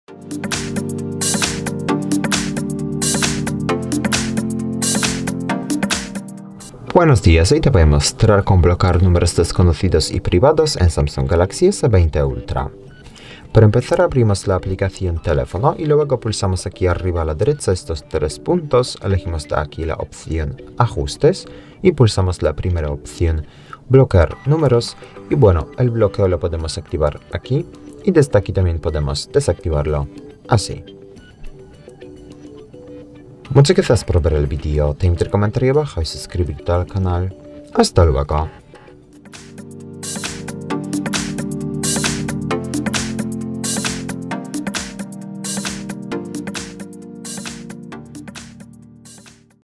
Buenos días, hoy te voy a mostrar cómo bloquear números desconocidos y privados en Samsung Galaxy S20 Ultra. Para empezar abrimos la aplicación teléfono y luego pulsamos aquí arriba a la derecha estos tres puntos, elegimos de aquí la opción ajustes y pulsamos la primera opción bloquear números y bueno, el bloqueo lo podemos activar aquí y desde aquí también podemos desactivarlo así. Muchas gracias por ver el vídeo, te invito a comentar abajo y suscribirte al canal. Hasta luego.